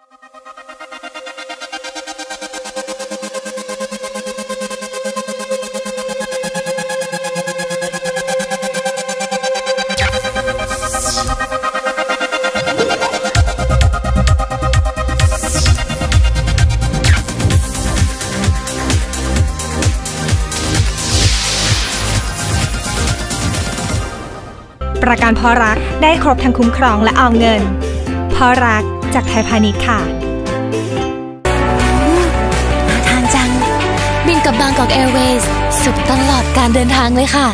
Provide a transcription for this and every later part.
ประกันเพราะรักได้ครบทั้งคุ้มครองและออมเงินเพราะรักจากไทยพาณิชย์ค่ะน่าทานจังบินกับบางกอกแอร์เวย์สุดตลอดการเดินทางเลยค่ะ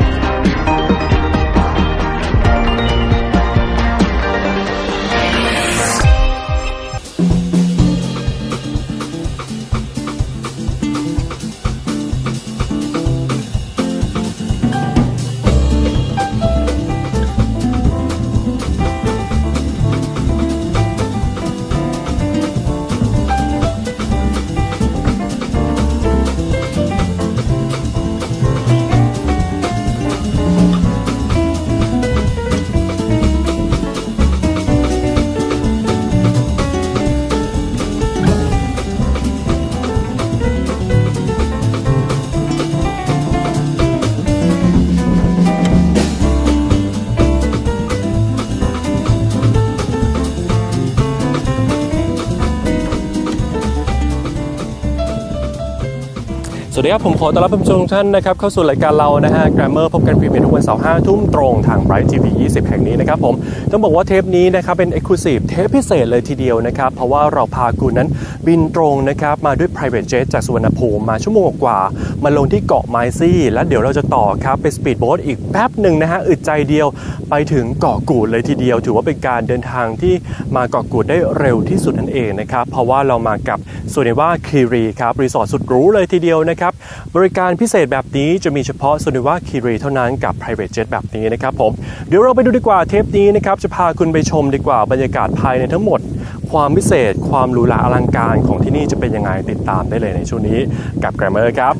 สวัสดีครับผมขอต้อนรับผู้ชมทุกท่านนะครับเข้าสู่รายการเรานะฮะ Grammar พบกันพรีเมียร์ทุกวันเสาร์ 5 ทุ่มตรงทาง Bright TV 20 แห่งนี้นะครับผมต้องบอกว่าเทปนี้นะครับเป็น Exclusive เทปพิเศษเลยทีเดียวนะครับเพราะว่าเราพาคุณนั้นบินตรงนะครับมาด้วย Private Jet จากสุวรรณภูมิมาชั่วโมงกว่ามาลงที่เกาะไมซี่แล้วเดี๋ยวเราจะต่อครับเป็น Speed Boat อีกแป๊บหนึ่งนะฮะอึดใจเดียวไปถึงเกาะกูดเลยทีเดียวถือว่าเป็นการเดินทางที่มาเกาะกูดได้เร็วที่สุดนั่นเองนะครับเพราะว่าเรามากับโซเนวาคีรีครับรีสอร์ทสุดหรูเลยทีเดียวนะครับบริการพิเศษแบบนี้จะมีเฉพาะโซเนวาคีรีเท่านั้นกับ Private Jet แบบนี้นะครับผมเดี๋ยวเราไปดูดีกว่าเทปนี้นะครับจะพาคุณไปชมดีกว่าบรรยากาศภายในทั้งหมดความพิเศษความหรูหราอลังการของที่นี่จะเป็นยังไงติดตามได้เลยในช่วงนี้กับ Grammar ครับ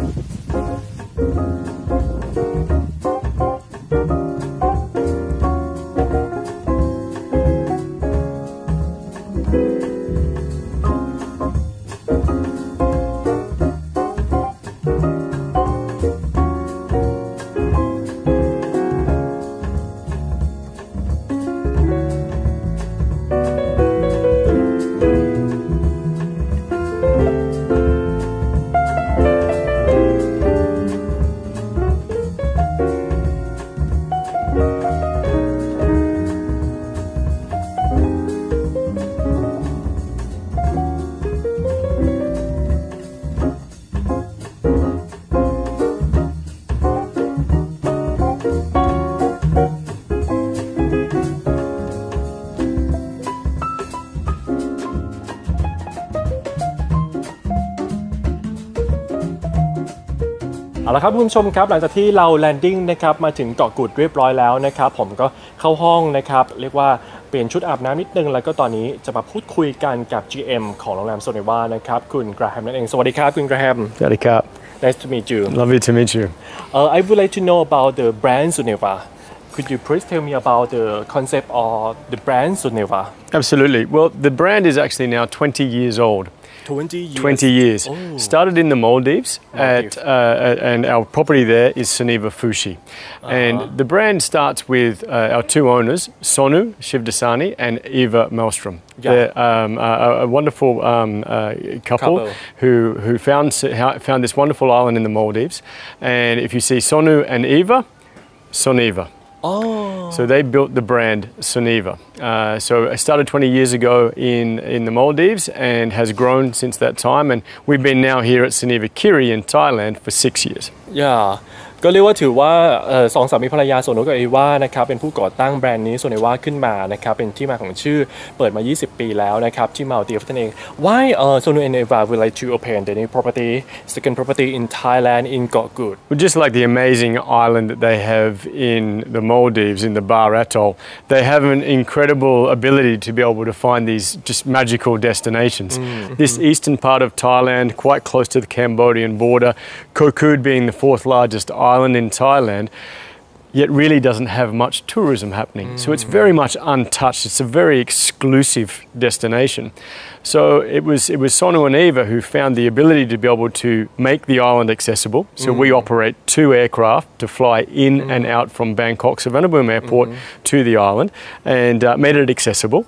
เอาละครับคุณผู้ชมครับหลังจากที่เราแลนดิ้งนะครับมาถึงเกาะกูดเรียบร้อยแล้วนะครับผมก็เข้าห้องนะครับเรียกว่าเปลี่ยนชุดอาบน้ำนิดนึงแล้วก็ตอนนี้จะมาพูดคุยกันกับ GM ของโรงแรมโซเนวานะครับคุณกราแฮมนั่นเองสวัสดีครับคุณกราแฮมสวัสดีครับ Nice to meet you Lovely to meet you I would like to know about the brand Soneva Could you please tell me about the concept of the brand Soneva Absolutely well the brand is actually now 20 years old 20 years. Oh. Started in the Maldives and our property there is Soneva Fushi. And the brand starts with our two owners, Sonu Shivdasani and Eva Maelstrom. Yeah. They're a wonderful couple who found this wonderful island in the Maldives. And if you see Sonu and Eva, Soneva.Oh. So they built the brand Soneva. So it started 20 years ago in the Maldives and has grown since that time. And we've been now here at Soneva Kiri in Thailand for 6 years. Yeah. ก็เรียกว่าถือว่าสองสามีภรรยาโซนุกับเอวานะครับเป็นผู้ก่อตั้งแบรนด์นี้โซเนวาขึ้นมานะครับเป็นที่มาของชื่อเปิดมา20 ปีแล้วนะครับที่มาลดีฟนั่นเอง Why Sonu and Eva would like to open the new property second property in Thailand in Koh Kood Well just like the amazing island that they have in the Maldives in the Bar Atoll they have an incredible ability to be able to find these just magical destinations This eastern part of Thailand quite close to the Cambodian border Koh Kood being the fourth largest island in Thailand yet really doesn't have much tourism happening. So it's very much untouched. It's a very exclusive destination. So it was Sonu and Eva who found the ability to be able to make the island accessible. So we operate 2 aircraft to fly in and out from Bangkok Suvarnabhumi Airport to the island, and made it accessible.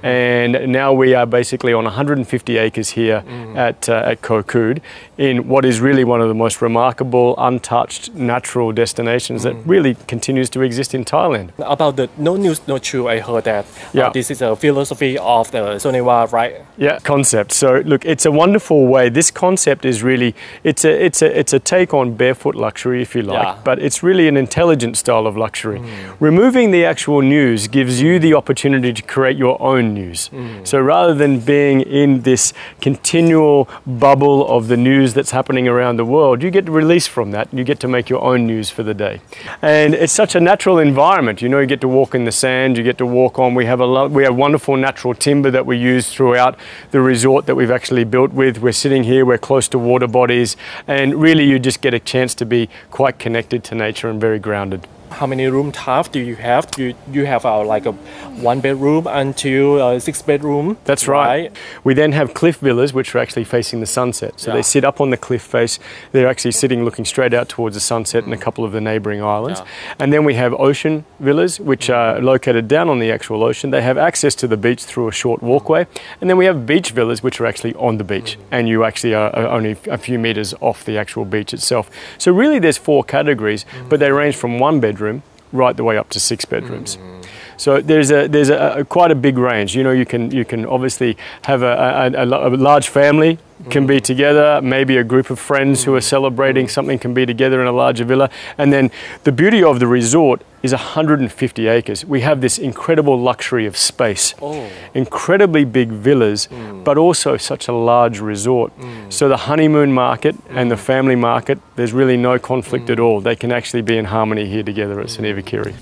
And now we are basically on 150 acres here at Koh Kood, in what is really one of the most remarkable, untouched, natural destinations that really continues to exist in Thailand. About the no news, no true, I heard that this is a philosophy of the Sonewa, right? Yeah, concept. So look, it's a wonderful way. This concept is really, it's a take on barefoot luxury, if you like, but it's really an intelligent style of luxury. Removing the actual news gives you the opportunity to create your own news. So rather than being in this continual bubble of the news that's happening around the world, you get released from that. You get to make your own news for the day. And it's such a natural environment. You know, you get to walk in the sand, you get to walk on. We have wonderful natural timber that we use throughout the resort that we've actually built with. We're sitting here, we're close to water bodies, and really you just get a chance to be quite connected to nature and very grounded. How many room types do you have? You have like a 1 bedroom until 6 bedroom. That's right. We then have cliff villas, which are actually facing the sunset. So they sit up on the cliff face. They're actually sitting looking straight out towards the sunset and a couple of the neighbouring islands. And then we have ocean villas, which are located down on the actual ocean. They have access to the beach through a short walkway. And then we have beach villas, which are actually on the beach. And you actually are only a few metres off the actual beach itself. So really there's 4 categories, but they range from 1 bedroom right the way up to 6 bedrooms. So there's quite a big range. You know, you can obviously have a large family can be together, maybe a group of friends who are celebrating something can be together in a larger villa. And then the beauty of the resort is 150 acres. We have this incredible luxury of space, incredibly big villas, but also such a large resort. So the honeymoon market and the family market, there's really no conflict at all. They can actually be in harmony here together at Sanivakiri.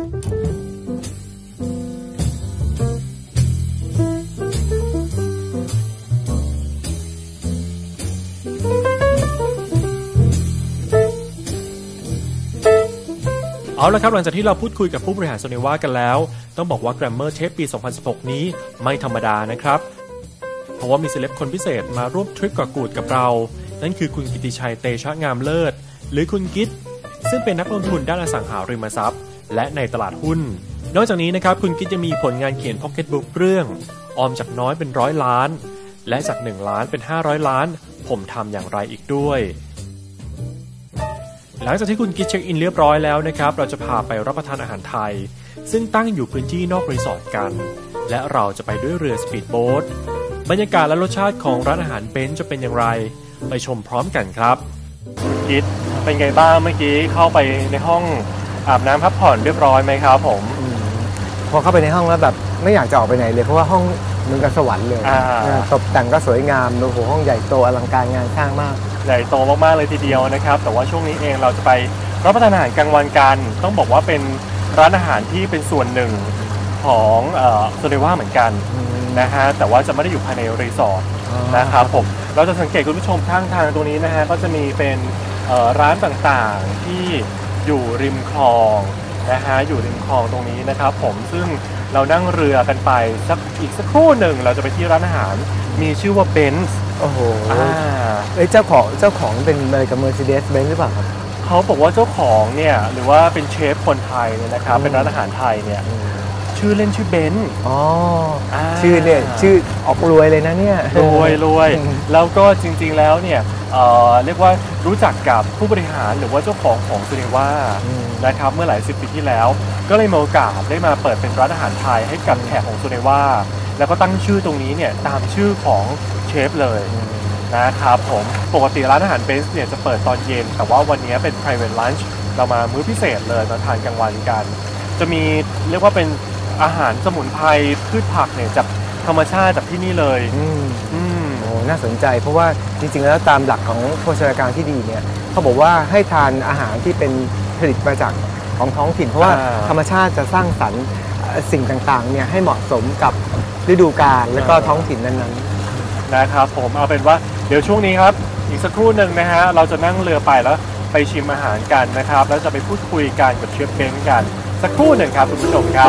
เอาละครับหลังจากที่เราพูดคุยกับผู้บริหารโซเนวากันแล้วต้องบอกว่า Glamour เทปปี 2016 นี้ไม่ธรรมดานะครับเพราะว่ามีเซเลบคนพิเศษมาร่วมทริปเกาะกูดกับเรานั่นคือคุณกิติชัยเตชะงามเลิศหรือคุณกิตซึ่งเป็นนักลงทุนด้านอสังหาริมทรัพย์และในตลาดหุ้นนอกจากนี้นะครับคุณกิตจะมีผลงานเขียนพ็อกเก็ตบุ๊กเรื่องออมจากน้อยเป็น100 ล้านและจาก1 ล้านเป็น500 ล้านผมทำอย่างไรอีกด้วยหลังจากที่คุณกิตเช็คอินเรียบร้อยแล้วนะครับเราจะพาไปรับประทานอาหารไทยซึ่งตั้งอยู่พื้นที่นอกรีสอร์ทกันและเราจะไปด้วยเรือสปีดโบ๊ทบรรยากาศและรสชาติของร้านอาหารเบนซ์จะเป็นอย่างไรไปชมพร้อมกันครับคุณกิตเป็นไงบ้างเมื่อกี้เข้าไปในห้องอาบน้ำพักผ่อนเรียบร้อยไหมครับผมพอเข้าไปในห้องแล้วแบบไม่อยากจะออกไปไหนเลยเพราะว่าห้องเหมือนกับสวรรค์เลยตกแต่งก็สวยงามโอ้โหห้องใหญ่โตอลังการงานสร้างมากใหญ่โตมากๆเลยทีเดียวนะครับแต่ว่าช่วงนี้เองเราจะไปรับประทานอาหารกลางวันกันต้องบอกว่าเป็นร้านอาหารที่เป็นส่วนหนึ่งของโซเนวาเหมือนกันนะฮะแต่ว่าจะไม่ได้อยู่ภายในรีสอร์ทนะครับผมเราจะสังเกตคุณผู้ชมข้างทางตรงนี้นะฮะก็จะมีเป็นร้านต่างๆที่อยู่ริมคลองนะฮะอยู่ริมคลองตรงนี้นะครับผมซึ่งเรานั่งเรือกันไปอีกสักครู่หนึ่งเราจะไปที่ร้านอาหารมีชื่อว่าเบนซ์โอ้โหเจ้าของเป็นอะไรกับ Mercedes-Benz หรือเปล่าครับเขาบอกว่าเจ้าของเนี่ยหรือว่าเป็นเชฟคนไทยเนี่ยนะครับเป็นร้านอาหารไทยเนี่ยชื่อเล่นชื่อเบนซ์ชื่อเนี่ยชื่อออกรวยเลยนะเนี่ยรวยแล้วก็จริงๆแล้วเนี่ยเรียกว่ารู้จักกับผู้บริหารหรือว่าเจ้าของโซเนวานะครับเมื่อหลาย10 ปีที่แล้วก็เลยมีโอกาสได้มาเปิดเป็นร้านอาหารไทยให้กับแขกของโซเนวาแล้วก็ตั้งชื่อตรงนี้เนี่ยตามชื่อของเชฟเลยนะครับผมปกติร้านอาหารเบนซ์เนี่ยจะเปิดตอนเย็นแต่ว่าวันนี้เป็น private lunch เรามามื้อพิเศษเลยมาทานกลางวันกันจะมีเรียกว่าเป็นอาหารสมุนไพรพืชผักเนี่ยจากธรรมชาติจากที่นี่เลยโอ้น่าสนใจเพราะว่าจริงๆแล้วตามหลักของโภชนาการที่ดีเนี่ยเขาบอกว่าให้ทานอาหารที่เป็นผลิตมาจากของท้องถิ่นเพราะว่าธรรมชาติจะสร้างสรรค์สิ่งต่างๆเนี่ยให้เหมาะสมกับฤดูกาลและก็ท้องถิ่นนั้นๆนะครับผมเอาเป็นว่าเดี๋ยวช่วงนี้ครับอีกสักครู่หนึ่งนะฮะเราจะนั่งเรือไปแล้วไปชิมอาหารกันนะครับแล้วจะไปพูดคุยกันกับเชฟเบนซ์กันสักครู่หนึ่งครับคุณผู้ชมครับ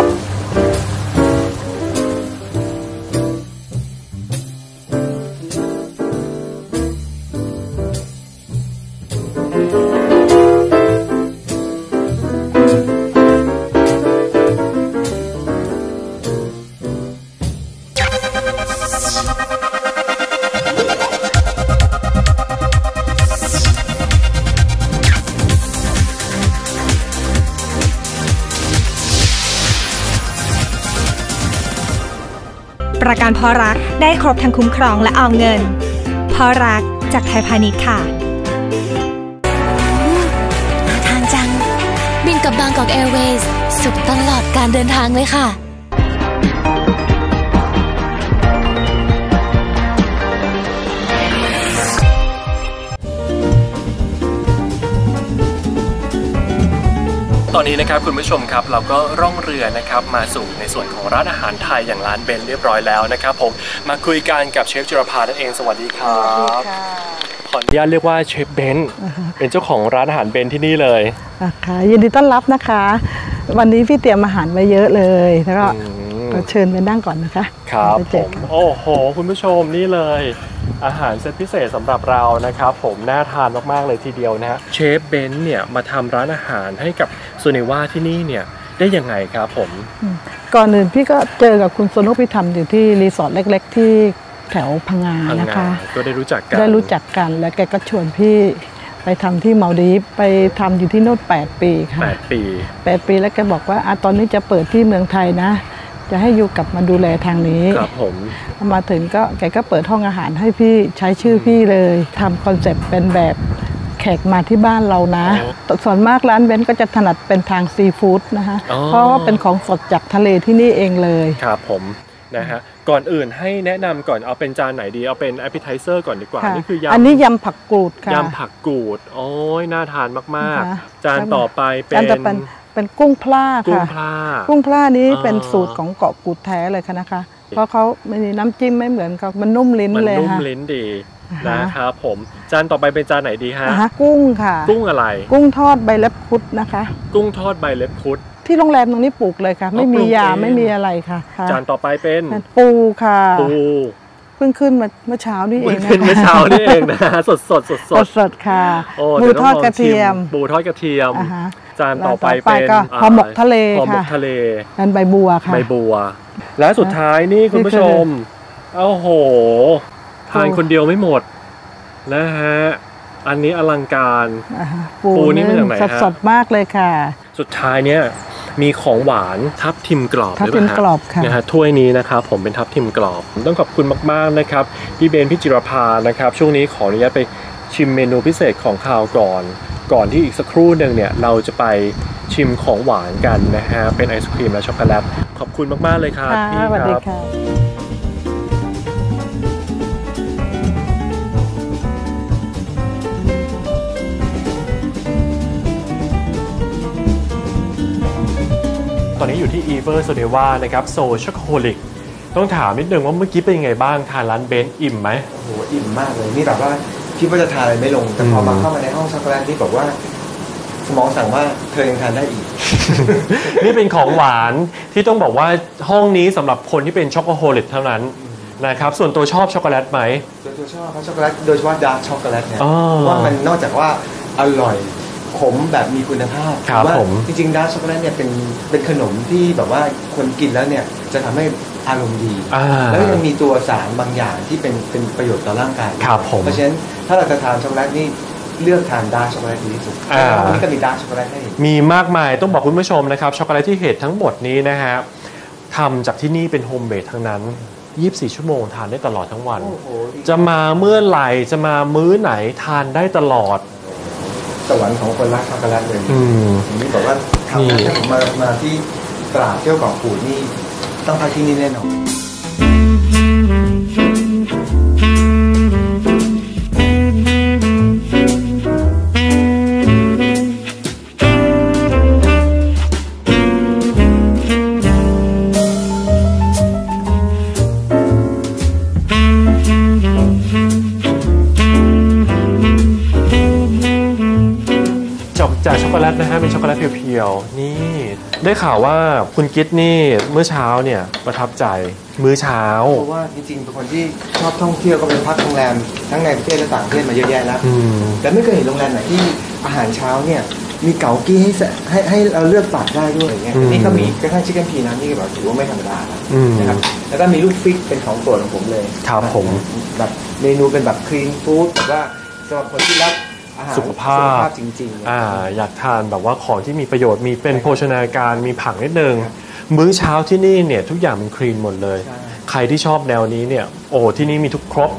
ประกันเพราะรักได้ครบทั้งคุ้มครองและออมเงินเพราะรักจากไทยพาณิชย์ค่ะน่าทานจังบินกับบางกอกแอร์เวย์สุขตลอดการเดินทางเลยค่ะตอนนี้นะครับคุณผู้ชมครับเราก็ร่องเรือนะครับมาสู่ในส่วนของร้านอาหารไทยอย่างร้านเบนเรียบร้อยแล้วนะครับผมมาคุยกันกับเชฟจิรภานั่นเองสวัสดีครับขออนุญาตเรียกว่าเชฟเบนเป็นเจ้าของร้านอาหารเบนที่นี่เลยค่ะยินดีต้อนรับนะคะวันนี้พี่เตรียมอาหารมาเยอะเลยแล้วก็เชิญไปนั่งก่อนนะคะครับผมโอ้โหคุณผู้ชมนี่เลยอาหารเซตพิเศษสำหรับเรานะครับผมน่าทานมากๆเลยทีเดียวนะฮะเชฟเบนเนี่ยมาทำร้านอาหารให้กับโซเนว่าที่นี่เนี่ยได้ยังไงครับผมก่อนอื่นพี่ก็เจอกับคุณโซนุพี่ทำอยู่ที่รีสอร์ทเล็กๆที่แถวพังงานะคะก็ได้รู้จักกันแล้วแกก็ชวนพี่ไปทำที่มาลดีฟไปทำอยู่ที่โน่น8 ปีค่ะ8 ปีแล้วแกบอกว่าตอนนี้จะเปิดที่เมืองไทยนะจะให้อยู่กลับมาดูแลทางนี้ครับผมมาถึงก็แกก็เปิดห้องอาหารให้พี่ใช้ชื่อพี่เลยทำคอนเซ็ปต์เป็นแบบแขกมาที่บ้านเรานะส่วนมากร้านเบนก็จะถนัดเป็นทางซีฟู้ดนะคะเพราะว่าเป็นของสดจากทะเลที่นี่เองเลยครับผมนะฮะก่อนอื่นให้แนะนำก่อนเอาเป็นจานไหนดีเอาเป็น appetizer ก่อนดีกว่านี่คือยำอันนี้ยำผักกูดค่ะยำผักกูดโอ้ยน่าทานมากๆจานต่อไปเป็นกุ้งพล่าค่ะกุ้งพล่านี้เป็นสูตรของเกาะกูดแท้เลยค่ะนะคะเพราะเขาไม่มีน้ำจิ้มไม่เหมือนกับมันนุ่มลิ้นเลยค่ะมันนุ่มลิ้นดีนะครับผมจานต่อไปเป็นจานไหนดีฮะกุ้งค่ะกุ้งอะไรกุ้งทอดใบเล็บคุดนะคะกุ้งทอดใบเล็บคุดที่โรงแรมตรงนี้ปลูกเลยค่ะไม่มียาไม่มีอะไรค่ะจานต่อไปเป็นปูค่ะปูเพิ่งขึ้นมาเมื่อเช้านี่เองขึ้นเมื่อเช้านี่เองนะสดค่ะปูทอดกระเทียมปูทอดกระเทียมจานต่อไปเป็นห่อหมกทะเลค่ะเป็นใบบัวค่ะใบบัวและสุดท้ายนี่คุณผู้ชมโอ้โหทานคนเดียวไม่หมดนะฮะอันนี้อลังการปูนี่มาจากไหนฮะสดมากเลยค่ะสุดท้ายเนี่ยมีของหวานทับทิมกรอบทับทิมกรอบค่ะนะฮะถ้วยนี้นะครับผมเป็นทับทิมกรอบต้องขอบคุณมากๆนะครับพี่เบนพี่จิรภานะครับช่วงนี้ขออนุญาตไปชิมเมนูพิเศษของคาวก่อนที่อีกสักครู่หนึ่งเนี่ยเราจะไปชิมของหวานกันนะฮะเป็นไอศครีมและช็อกโกแลตขอบคุณมากๆเลยครับพี่ครับสวัสดีค่ะตอนนี้อยู่ที่อีเวอร์โซเดวานะครับโซช็อกโกแลตต้องถามนิดนึงว่าเมื่อกี้เป็นยังไงบ้างทานร้านเบนอิ่มไหมโอ้โหอิ่มมากเลยนี่แบบว่าคิดว่าจะทานอะไรไม่ลงแต่พอมาเข้ามาในห้องช็อกโกแลตนี่บอกว่าสมองสั่งว่าเธอยังทานได้อีกนี่เป็นของหวานที่ต้องบอกว่าห้องนี้สำหรับคนที่เป็นช็อกโกแลตเท่านั้นนะครับส่วนตัวชอบช็อกโกแลตไหมส่วนตัวชอบเพราะช็อกโกแลตโดยเฉพาะดาร์กช็อกโกแลตเนี่ยว่ามันนอกจากว่าอร่อยขมแบบมีคุณภาพว่าจริงๆดาร์กช็อกโกแลตเนี่ยเป็นขนมที่แบบว่าคนกินแล้วเนี่ยจะทำให้อารมณ์ดีแล้วยังมีตัวสารบางอย่างที่เป็นประโยชน์ต่อร่างกายเพราะฉะนั้นถ้าเราจะทานช็อกโกแลตนี่เลือกทานดาร์กช็อกโกแลตดีที่สุดวันนี้ก็มีดาร์กช็อกโกแลตให้มีมากมายต้องบอกคุณผู้ชมนะครับช็อกโกแลตที่เห็นทั้งหมดนี้นะฮะทำจากที่นี่เป็นโฮมเมดทั้งนั้น24 ชั่วโมงทานได้ตลอดทั้งวันจะมาเมื่อไหร่จะมามื้อไหนทานได้ตลอดสวรรค์ของคนรักช็อกโกแลตเลยอย่างนี้บอกว่าถ้าผมมาที่ตลาดเที่ยวเกาะกูดนี่ต้องพักที่นี่แน่นอนช็อกโกแลตนะฮะเป็นช็อกโกแลตเพียวๆนี่ได้ข่าวว่าคุณกิ๊ดนี่เมื่อเช้าเนี่ยประทับใจมื้อเช้าเพราะว่าจริงๆเป็นคนที่ชอบท่องเที่ยวก็ไปพักโรงแรมทั้งในประเทศและต่างประเทศมาเยอะแยะแล้วแต่ไม่เคยเห็นโรงแรมไหนที่อาหารเช้าเนี่ยมีเก๋ากี้ให้เราเลือกตักได้ด้วยอย่างเงี้ยนี่ก็มีกระทั่งชิคเก้นพีนะนี่แบบถือว่าไม่ธรรมดานะครับแล้วก็มีลูกฟิกเป็นของโปรดของผมเลยครับผมแบบเมนูเป็นแบบคลีนฟู้ดแบบว่าสำหรับคนที่รักสุขภาพจริงๆอยากทานแบบว่าของที่มีประโยชน์มีเป็นโภชนาการมีผักนิดนึงมื้อเช้าที่นี่เนี่ยทุกอย่างเป็นคลีนหมดเลยใครที่ชอบแนวนี้เนี่ยโอ้ที่นี่มีทุกครบ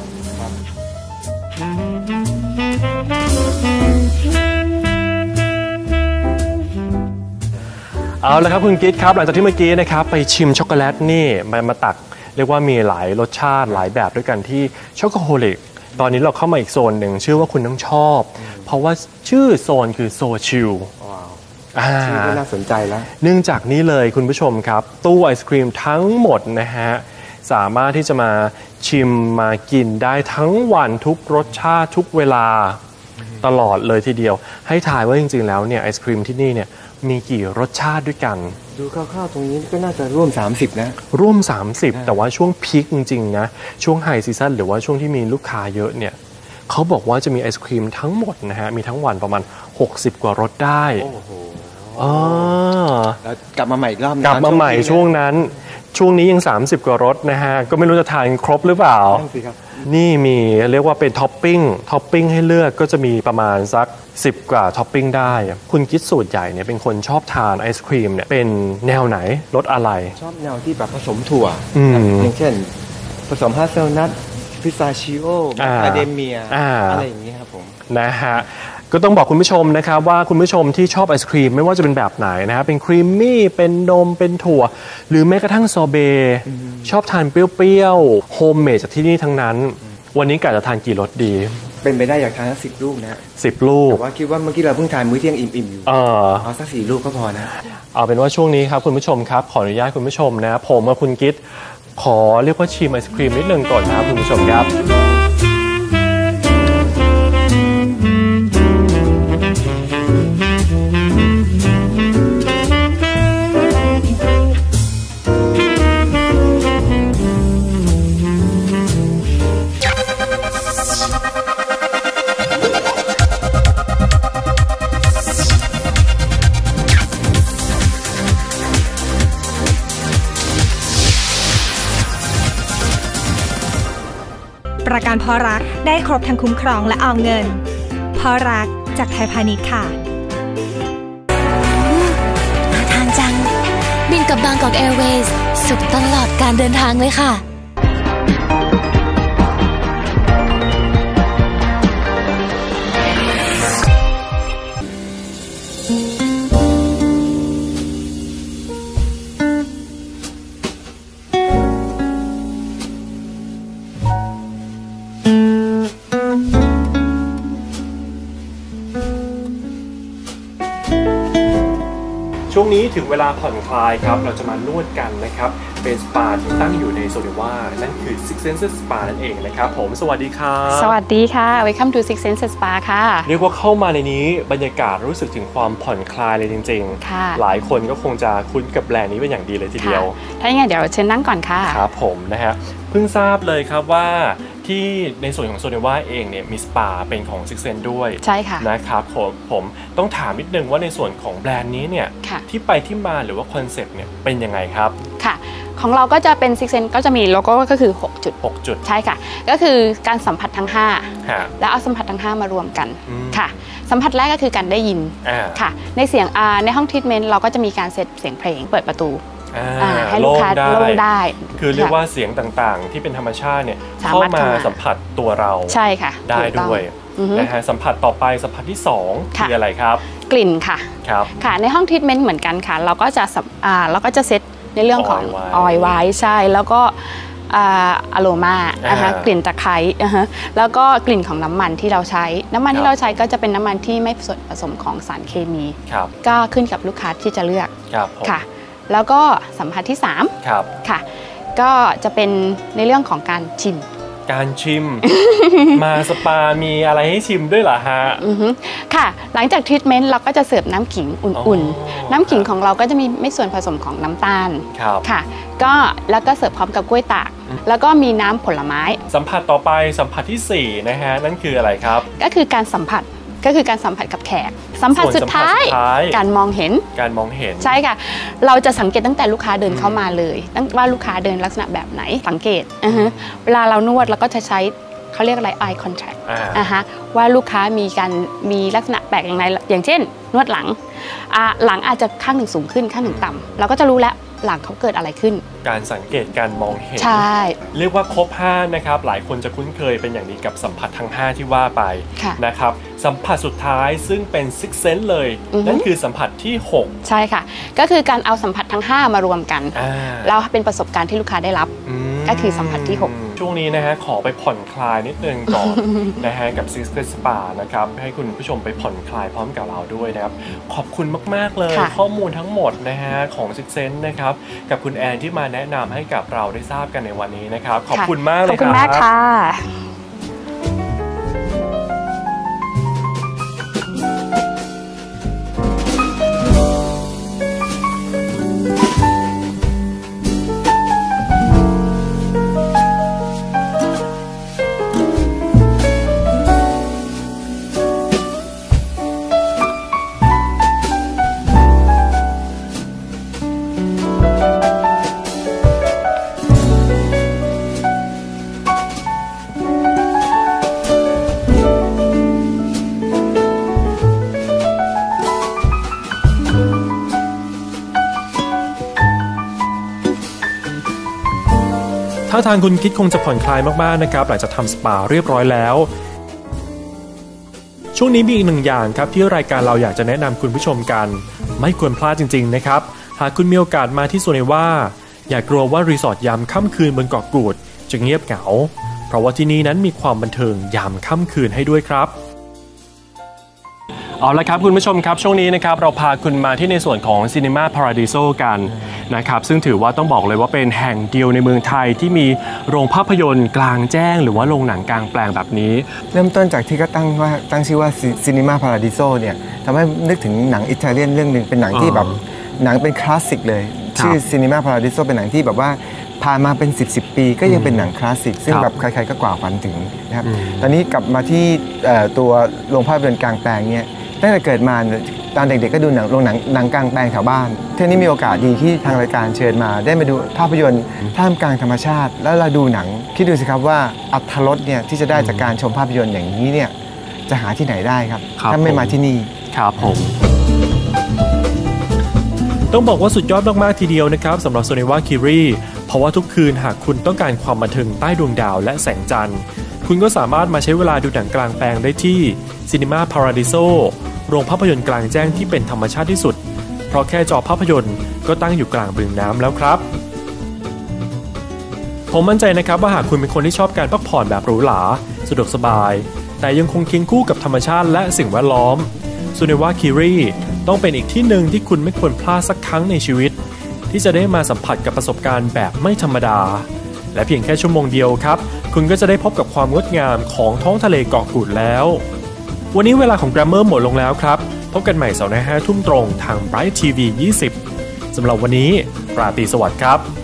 เอาละครับคุณกิ๊ดครับหลังจากที่เมื่อกี้นะครับไปชิมช็อกโกแลตนี่มาตักเรียกว่ามีหลายรสชาติหลายแบบด้วยกันที่ช็อกโกโฮลิกตอนนี้เราเข้ามาอีกโซนหนึ่งชื่อว่าคุณต้องชอบเพราะว่าชื่อโซนคือโซชิลชื่อก็น่าสนใจแล้วเนื่องจากนี้เลยคุณผู้ชมครับตู้ไอศครีมทั้งหมดนะฮะสามารถที่จะมาชิมมากินได้ทั้งวันทุกรสชาติทุกเวลาตลอดเลยทีเดียวให้ทายว่าจริงๆแล้วเนี่ยไอศครีมที่นี่เนี่ยมีกี่รสชาติด้วยกันดูคร่าวๆตรงนี้ก็น่าจะร่วม30นะร่วม30แต่ว่าช่วงพีคจริงๆนะช่วงไฮซีซั่นหรือว่าช่วงที่มีลูกค้าเยอะเนี่ยเขาบอกว่าจะมีไอศครีมทั้งหมดนะฮะมีทั้งวันประมาณ60กว่ารสได้แล้วกลับมาใหม่อีกรอบกลับมาใหม่ช่วงนั้นช่วงนี้ยัง30กว่ารสนะฮะก็ไม่รู้จะทานครบหรือเปล่านี่มีเรียกว่าเป็นท็อปปิ้งให้เลือกก็จะมีประมาณสัก10กว่าท็อปปิ้งได้คุณกิ๊ดสูตรใหญ่เนี่ยเป็นคนชอบทานไอศครีมเนี่ยเป็นแนวไหนรสอะไรชอบแนวที่แบบผสมถั่วอย่างเช่นผสมฮาเซลนัทพิสตาชิโออะเดเมียอะไรอย่างนี้ครับผมนะฮะก็ต้องบอกคุณผู้ชมนะครับว่าคุณผู้ชมที่ชอบไอศครีมไม่ว่าจะเป็นแบบไหนนะครับเป็นครีมมี่เป็นนมเป็นถั่วหรือแม้กระทั่งซอเบต์ชอบทานเปรี้ยวๆโฮมเมดจากที่นี่ทั้งนั้นวันนี้กะจะทานกี่รสดีเป็นไปได้อยากทานสัก10 ลูกนะ 10 ลูกแต่ว่าคิดว่าเมื่อกี้เราเพิ่งทานมื้อเที่ยงอิ่มๆอยู่เอาสัก4 ลูกก็พอนะเอาเป็นว่าช่วงนี้ครับคุณผู้ชมครับขออนุญาตคุณผู้ชมนะผมกับคุณกิ๊ดขอเรียกว่าชิมไอศครีมนิดนึงก่อนนะครับคุณผู้ชมครับประกันเพราะรักได้ครบทั้งคุ้มครองและออมเงินเพราะรักจากไทยพาณิชย์ค่ะน่าทานจังบินกับบางกอกแอร์เวย์สุขตลอดการเดินทางเลยค่ะช่วงนี้ถึงเวลาผ่อนคลายครับเราจะมานวดกันนะครับเป็นสปาที่ตั้งอยู่ในโซนิว่านั่นคือ Six Senses Spa นั่นเองนะครับผมสวัสดีครับสวัสดีค่ะ Welcome to Six Senses Spa ค่ะเรียกว่าเข้ามาในนี้บรรยากาศรู้สึกถึงความผ่อนคลายเลยจริงๆหลายคนก็คงจะคุ้นกับแบรนด์นี้เป็นอย่างดีเลยทีเดียวถ้าอย่างนั้นเดี๋ยวเชิญนั่งก่อนค่ะครับผมนะฮะเพิ่งทราบเลยครับว่าที่ในส่วนของโซนิว่าเองเนี่ยมีสปาเป็นของ Six Sense ด้วยใช่ค่ะนะครับผมต้องถามนิดนึงว่าในส่วนของแบรนด์นี้เนี่ยที่ไปที่มาหรือว่าคอนเซปต์เนี่ยเป็นยังไงครับค่ะของเราก็จะเป็น Six Sense ก็จะมีโลโก้ก็คือ6 จุดใช่ค่ะก็คือการสัมผัสทั้ง5แล้วเอาสัมผัสทั้ง5มารวมกันค่ะสัมผัสแรกก็คือการได้ยินค่ะในเสียงในห้องทรีทเมนต์เราก็จะมีการเซตเสียงเพลงเปิดประตูให้ลูกค้าโล่งได้คือเรียกว่าเสียงต่างๆที่เป็นธรรมชาติเนี่ยเข้ามาสัมผัสตัวเราใช่ค่ะได้ด้วยนะฮะสัมผัสต่อไปสัมผัสที่2คืออะไรครับกลิ่นค่ะครับค่ะในห้องทรีทเมนต์เหมือนกันค่ะเราก็จะเซตในเรื่องของออยล์ไว้ใช่แล้วก็อะโรมานะคะกลิ่นตะไคร้แล้วก็กลิ่นของน้ำมันที่เราใช้ก็จะเป็นน้ำมันที่ไม่ผสมของสารเคมีก็ขึ้นกับลูกค้าที่จะเลือกค่ะแล้วก็สัมผัสที่3ค่ะก็จะเป็นในเรื่องของการชิมการชิม มาสปามีอะไรให้ชิมด้วยเหรอฮะค่ะหลังจากทรีทเมนต์เราก็จะเสิร์ฟน้ำขิงอุ่นๆน้ำขิงของเราก็จะมีไม่ส่วนผสมของน้ำตาลค่ะก็แล้วก็เสิร์ฟพร้อมกับกล้วยตากแล้วก็มีน้ำผลไม้สัมผัสต่อไปสัมผัสที่4นะฮะนั่นคืออะไรครับก็คือการสัมผัสกับแขกสัมผัสสุดท้ายการมองเห็นใช่ค่ะเราจะสังเกตตั้งแต่ลูกค้าเดินเข้ามาเลยว่าลูกค้าเดินลักษณะแบบไหนสังเกตเวลาเรานวดเราก็จะใช้เขาเรียกอะไร eye contact ว่าลูกค้ามีลักษณะแปลกอย่างไรอย่างเช่นนวดหลังอาจจะข้างหนึ่งสูงขึ้นข้างหนึ่งต่ำเราก็จะรู้แล้วหลังเขาเกิดอะไรขึ้นการสังเกตการมองเห็นใช่เรียกว่าครบ5นะครับหลายคนจะคุ้นเคยเป็นอย่างดีกับสัมผัสทั้ง5ที่ว่าไปนะครับสัมผัสสุดท้ายซึ่งเป็น Six Sense เลยนั่นคือสัมผัสที่6 ใช่ค่ะก็คือการเอาสัมผัสทั้ง5มารวมกันแล้วเป็นประสบการณ์ที่ลูกค้าได้รับก็คือสัมผัสที่6 ช่วงนี้นะฮะขอไปผ่อนคลายนิดนึงก่อน นะฮะกับ Six Sense Spa นะครับให้คุณผู้ชมไปผ่อนคลายพร้อมกับเราด้วยนะครับขอบคุณมากๆเลยข้อมูลทั้งหมดนะฮะของ Six Sense นะครับกับคุณแอนที่มาแนะนำให้กับเราได้ทราบกันในวันนี้นะครับขอบคุณมากเลยครับขอบคุณมากค่ะถ้าทางคุณคิดคงจะผ่อนคลายมากๆนะครับหลังจากทำสปาเรียบร้อยแล้วช่วงนี้มีอีกหนึ่งอย่างครับที่รายการเราอยากจะแนะนำคุณผู้ชมกันไม่ควรพลาดจริงๆนะครับหากคุณมีโอกาสมาที่โซเนว่าอย่ากลัวว่ารีสอร์ทยามค่ำคืนบนเกาะกูดจะเงียบเหงาเพราะว่าที่นี่นั้นมีความบันเทิงยามค่ำคืนให้ด้วยครับเอาละครับคุณผู้ชมครับช่วงนี้นะครับเราพาคุณมาที่ในส่วนของ Cinema Paradiso กันนะครับซึ่งถือว่าต้องบอกเลยว่าเป็นแห่งเดียวในเมืองไทยที่มีโรงภาพยนตร์กลางแจ้งหรือว่าโรงหนังกลางแปลงแบบนี้เริ่มต้นจากที่ก็ตั้งชื่อว่า Cinema Paradiso เนี่ยทำให้นึกถึงหนังอิตาเลียนเรื่องหนึ่งเป็นหนังที่แบบหนังเป็นคลาสสิกเลยชื่อ Cinema Paradiso เป็นหนังที่แบบว่าผ่านมาเป็น10 ปีก็ยังเป็นหนังคลาสสิกซึ่งแบบใครๆก็กว่าฝันถึงนะครับตอนนี้กลับมาที่ตัวโรงภาพยนตร์กลางแปลงเนี่ยตั้งแต่เกิดมาตอนเด็กๆก็ดูโรงหนังกลางแปลงแถวบ้านทีนี้มีโอกาสดีที่ทางรายการเชิญมาได้มาดูภาพยนตร์ท่ามกลางธรรมชาติแล้วเราดูหนังคิดดูสิครับว่าอรรถรสเนี่ยที่จะได้จากการชมภาพยนตร์อย่างนี้เนี่ยจะหาที่ไหนได้ครับถ้าไม่มาที่นี่ครับผมต้องบอกว่าสุดยอดมากๆทีเดียวนะครับสำหรับโซเนวาคิรีเพราะว่าทุกคืนหากคุณต้องการความบันเทิงใต้ดวงดาวและแสงจันทร์คุณก็สามารถมาใช้เวลาดูหนังกลางแปลงได้ที่ Cinema Paradiso โรงภาพยนตร์กลางแจ้งที่เป็นธรรมชาติที่สุดเพราะแค่จอภาพยนตร์ก็ตั้งอยู่กลางบึงน้ำแล้วครับผมมั่นใจนะครับว่าหากคุณเป็นคนที่ชอบการพักผ่อนแบบหรูหราสะดวกสบายแต่ยังคงเคียงคู่กับธรรมชาติและสิ่งแวดล้อมซูเนวาคิรีต้องเป็นอีกที่หนึ่งที่คุณไม่ควรพลาดสักครั้งในชีวิตที่จะได้มาสัมผัสกับประสบการณ์แบบไม่ธรรมดาและเพียงแค่ชั่วโมงเดียวครับคุณก็จะได้พบกับความงดงามของท้องทะเลเกาะกูดแล้ววันนี้เวลาของ Grammar หมดลงแล้วครับพบกันใหม่เสาร์หน้า 5 ทุ่มตรงทาง Bright TV 20สำหรับวันนี้ราตรีสวัสดิ์ครับ